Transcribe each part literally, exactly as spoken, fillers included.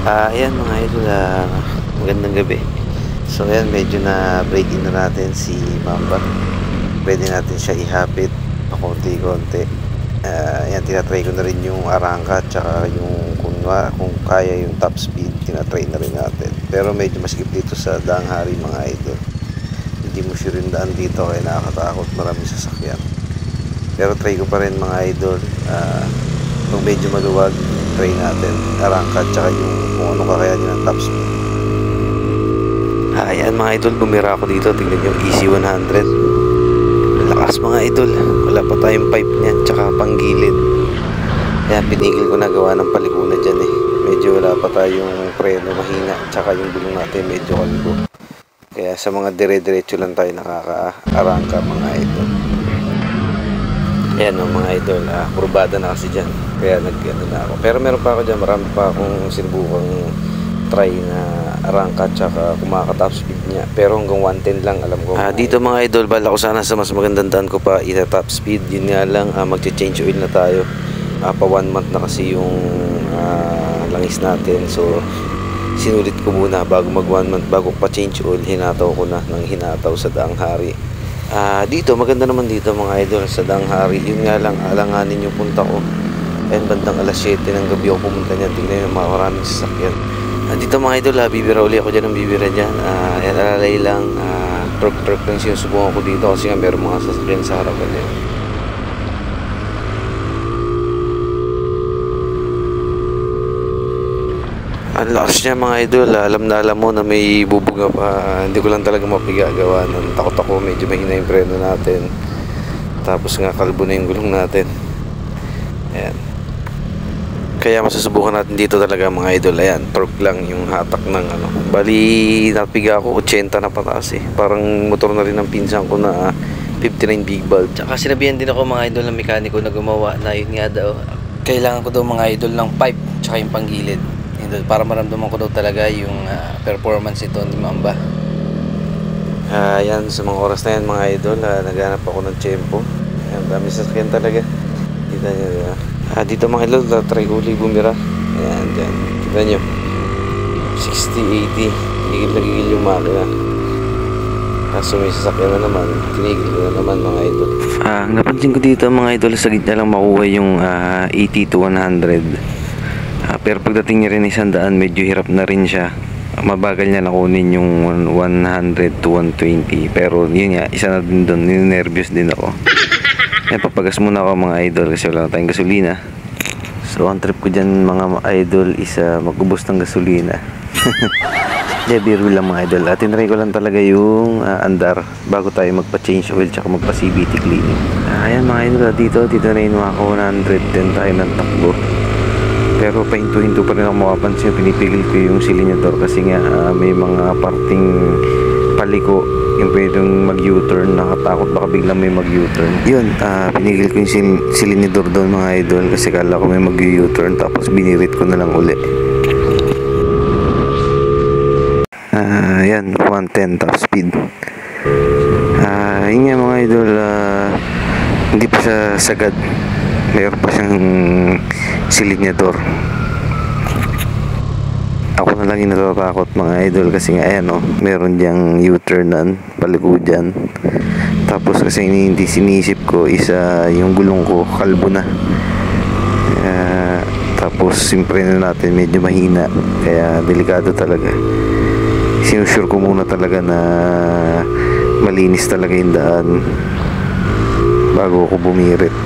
Ah, ayan mga idol, ah, magandang gabi. So ayan, medyo na break in na natin si Mamba. Pwede natin siya ihapit pakonti-konti. Ah, ayan, tinatry ko na rin yung arangka tsaka yung kung, kung kaya yung top speed, tinatry na rin natin. Pero medyo masikip dito sa Daang Hari mga idol. Hindi mo sure yung daan dito kaya nakakatakot, maraming sasakyan. Pero try ko pa rin mga idol. Ah, kung medyo maluwag, try natin arangka tsaka yung kung ano kakayanin ng top speed. Ah, ayan mga idol, bumira ako dito. Tingnan nyo, easy one hundred. Lakas mga idol, wala pa tayong pipe niyan tsaka panggilid. Kaya pinigil ko na, gawa ng paliko na dyan eh. Medyo wala pa tayong preno, mahina, tsaka yung gulong natin medyo kalbo. Kaya sa mga dire-diretso lang tayo nakaka-arangka mga idol. Ayan o mga idol, ah, kurbada na kasi dyan, kaya nag-ano na ako. Pero meron pa ako dyan, marami pa akong sinubukang try na arangka tsaka kumakatop speed niya. Pero hanggang one ten lang alam ko. Ah, dito mga idol, bala ko sana sa mas magandang daan ko pa ita-top speed. Yun nga lang, ah, magche-change oil na tayo. Ah, pa one month na kasi yung ah, langis natin. So sinulit ko muna bago mag one month, bago pa change oil, hinataw ko na ng hinataw sa Daang Hari. Ah, dito maganda naman dito mga idol sa Daang Hari. Yun nga lang, alanganin yung punta ko. Ayun, bandang alas siyete ng gabi ako pumunta niyan. Tingnan yung mga maraming sasakyan. Ah, dito mga idol, ah, bibira uli ako dyan ng bibira dyan. Ah, yan, alalay lang. Ah, truck truck lang sinusubukan ko dito kasi nga meron mga sasakyan sa harapan niya. Ang lakas niya mga idol, alam na alam mo na may bubuga pa. Hindi ko lang talaga mapigagawa nun. Takot ako, medyo mahina yung preno natin. Tapos nga kalbo na yung gulong natin. Ayan. Kaya masusubukan natin dito talaga mga idol. Ayan, torque lang yung hatak ng ano. Bali, napiga ako, eighty na pataas eh. Parang motor na rin ng pinsan ko na fifty-nine big bulb. Tsaka sinabihan din ako mga idol ng mekaniko na gumawa na yun nga daw. Kailangan ko daw mga idol ng pipe tsaka yung panggilid, para maramdaman ko daw talaga yung uh, performance ito ni Mamba. Uh, yan, sa mga oras na yan mga idol, uh, naghanap ako ng tempo. Ayan, dami sasakyan talaga. Kita nyo, uh, uh, dito mga idol, uh, try ko ulit bumira. Ayan, dyan. Kita nyo, sixty, eighty, higil na higil yung makina. Kaso may sasakyan na naman, tinigil ko na naman mga idol. Uh, napansin ko dito mga idol, sa gitna lang makuha yung uh, eighty to one hundred. Uh, pero pagdating niya rin isang daan, medyo hirap na rin siya. Uh, mabagal niya nakunin yung one hundred to one twenty. Pero yun nga, isa na din doon, ninervyos din ako. Yan, papagas muna ako mga idol kasi wala na tayong gasolina. So ang trip ko dyan mga idol is uh, magubos ng gasolina. Yeah, biro lang mga idol. At tinry ko lang talaga yung uh, andar bago tayo magpa-change oil tsaka magpa-C V T cleaning. Uh, ayan mga idol, dito, dito na yun mga one hundred ten tayo ng takbo. Pero pahinto-hinto pa rin ako makapansin. Pinipigil ko yung silinyador kasi nga uh, may mga parting paliko yung pwedeng mag-U-turn. Nakatakot baka biglang may mag-U-turn. Yun, uh, pinigil ko yung sil silinyador doon mga idol kasi kala ko may mag-U-turn, tapos binirit ko na lang uli. Uh, yan, one ten top speed. Uh, yun nga mga idol, uh, hindi pa siya sagad. Mayroon pa siyang silinyador. Ako na lang yung natatakot mga idol kasi nga ayan o, meron diyang U-turnan, paliko dyan. Tapos kasi hindi sinisip ko isa yung gulong ko kalbo na. Uh, tapos simpre na natin medyo mahina, kaya delikado talaga. Sinusure ko muna talaga na malinis talaga yung daan bago ako bumirit.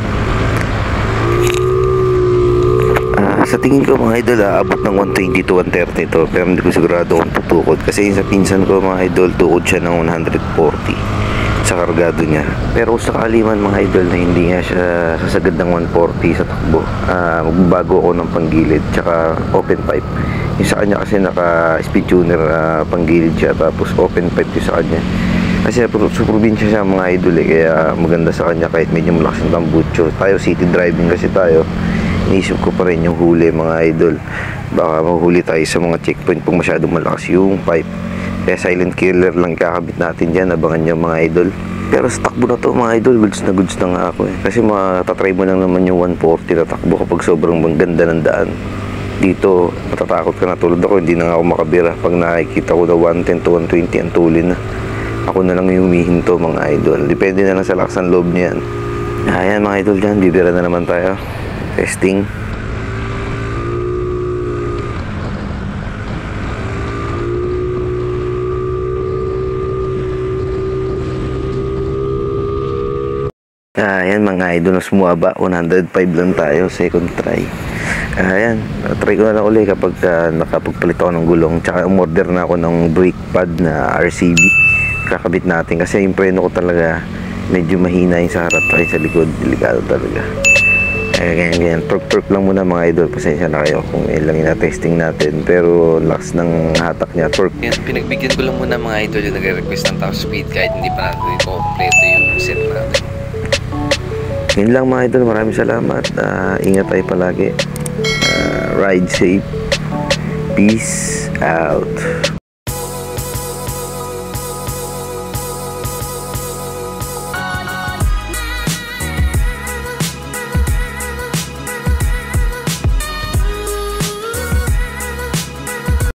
Sa tingin ko mga idol, ah, abot ng one twenty to one thirty to, pero hindi ko sigurado kung tutukod kasi sa pinsan ko mga idol, tukod siya ng one forty sa kargado niya. Pero kung sakali man mga idol na hindi nga siya sasagad ng one forty sa takbo, uh, magbabago ako ng panggilid tsaka open pipe. Yung sa kanya kasi naka speed tuner, uh, panggilid siya, tapos open pipe yung sa kanya kasi sa probinsya siya mga idol eh, kaya maganda sa kanya kahit medyo malakas yung tambucho. Tayo city driving kasi tayo, inisip ko pa rin yung huli mga idol, baka mahuli tayo sa mga checkpoint pag masyadong malakas yung pipe. Kaya silent killer lang kakabit natin dyan, abangan nyo mga idol. Pero sa takbo na to mga idol, goods na goods na nga ako eh. Kasi matatry mo lang naman yung one forty na takbo kapag sobrang ganda ng daan. Dito matatakot ka na, tulad ako hindi na nga ako makabira pag nakikita ko na one ten to one twenty ang tulin na. Ako na lang yung humihinto mga idol, depende na lang sa lakas ng loob niyan. Ayan mga idol, dyan bibira na naman tayo, testing. Ayan mga idol, mas sumaba, one oh five lang tayo, second try. Ayan, try ko na lang ulit kapag uh, nakapagpalit ako ng gulong. Tsaka umorder na ako ng brake pad na R C B. Kakabit natin kasi yung preno ko talaga medyo mahina yung sa harap ay sa likod. Delikado talaga. Kaya ganyan ganyan. Torque-torque lang muna mga idol. Pasensya na kayo kung ilang ina-testing natin. Pero lakas ng hatak niya. Torque. Yan, pinagbigyan ko lang muna mga idol yung nagre-request ng top speed kahit hindi pa natin ito kompleto yung set natin. Yun lang mga idol. Maraming salamat. Uh, ingat tayo palagi. Uh, ride safe. Peace out.